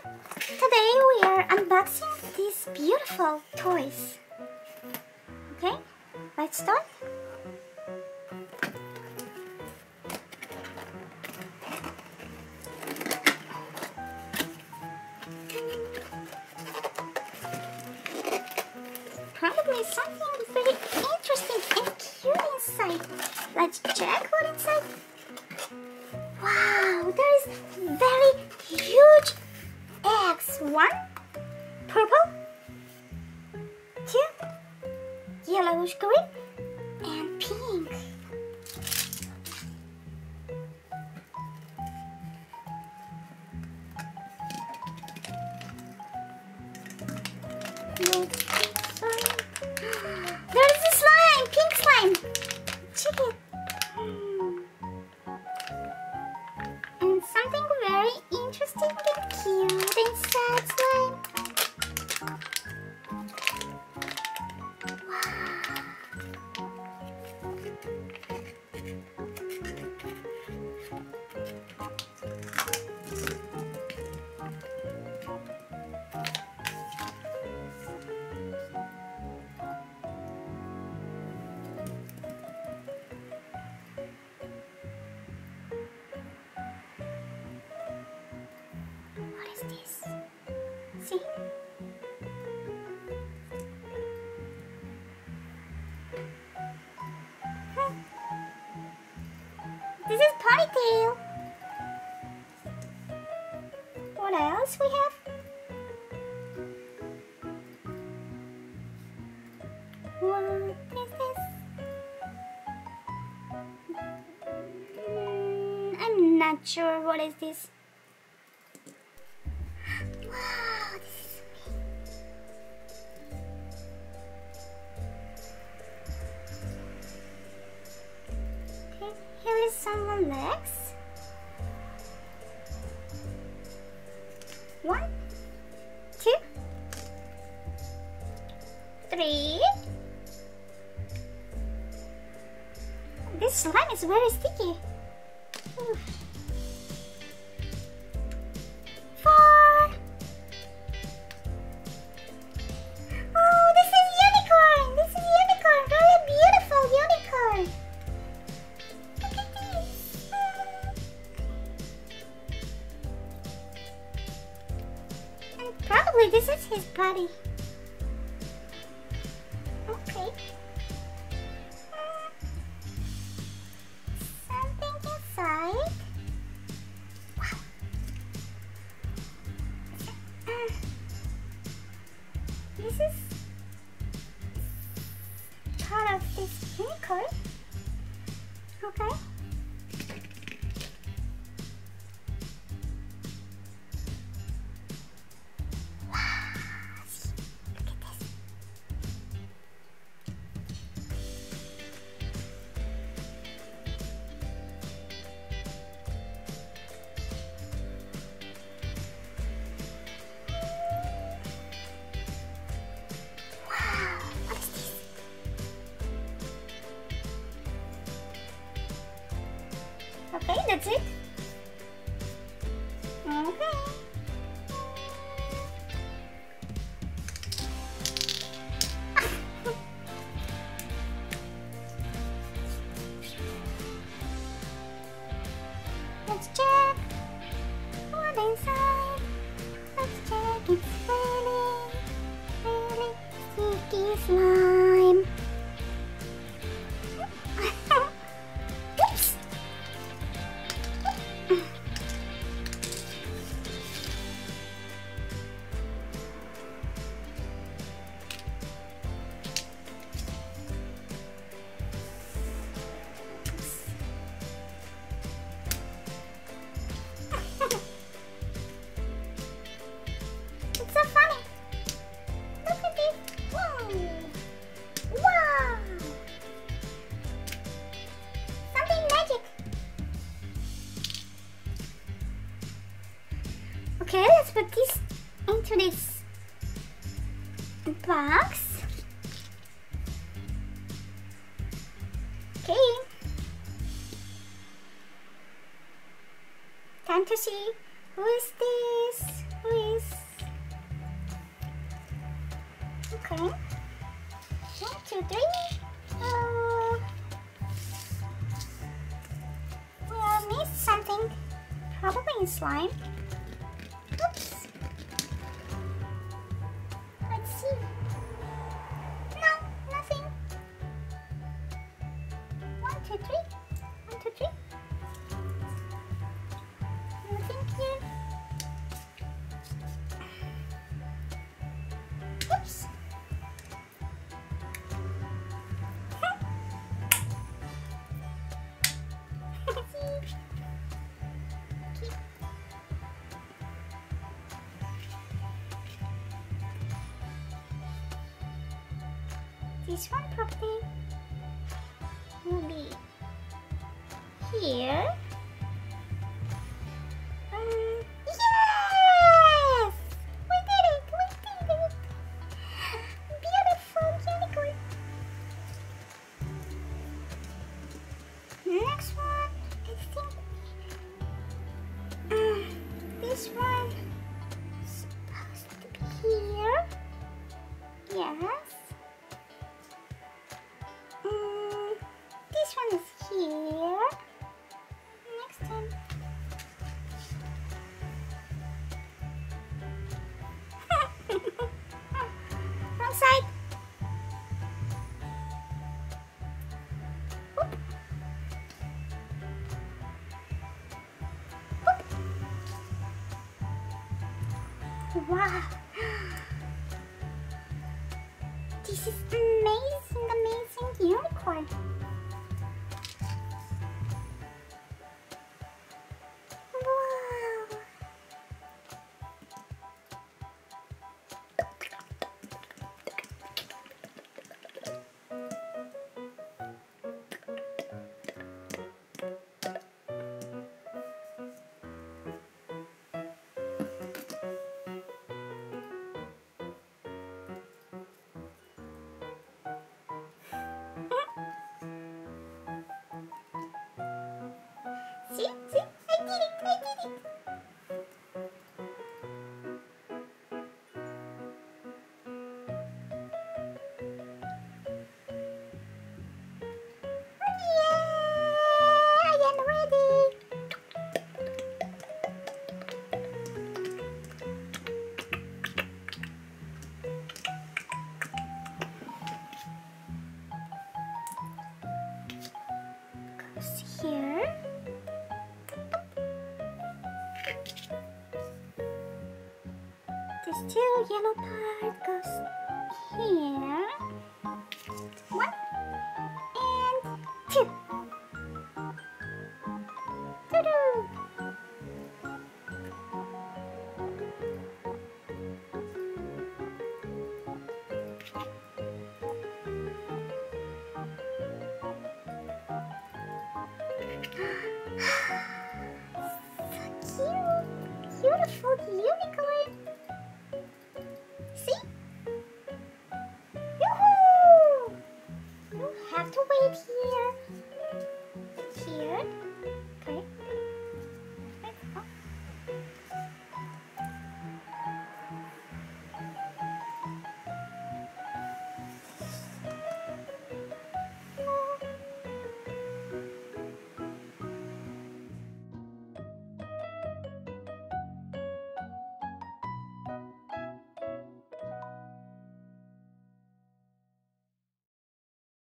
Today we are unboxing these beautiful toys. Okay, let's start. Probably something very interesting and cute inside. Let's check what inside. Wow, there is very huge eggs. 1 purple, 2 yellowish green, and pink. There's a slime, pink slime. Check it. And something very interesting and cute inside slime. What is this? See? This is ponytail. What else we have? What is this? I'm not sure what is this. Wow, this is amazing. Okay, here is someone's legs. 1, 2, 3. This slime is very sticky. Oof. 4. Oh, this is unicorn. This is unicorn. Very beautiful unicorn. Look at this. And probably this is his body. Okay. Something inside. Wow. This is part of this unicorn. Okay. Wow. See, look at this. Wow, what is this? Okay, that's it. Okay. Let's check what's inside. Let's check. It's really sticky slime. Oops. It's so funny. Look at this. Whoa. Wow. Something magic. Okay, let's put this into this box. Okay. Time to see who is this. Please. Okay. 1, 2, 3. We missed something. Probably in slime. Oops. Let's see. No, nothing. 1, 2, 3. 1, 2, 3. Nothing here. Oops. This one probably will be here. Yes! We did it! We did it! Beautiful unicorn! Next one, I think this one is supposed to be here. Yes. This one is here. Next one. Wrong side. Oop. Oop. Wow. This is amazing, amazing unicorn. Wow. See, I did it. Yeah, I am ready. Goes here. This two yellow part goes here. 1 and 2. Ta-da! So cute! Beautiful unicorn!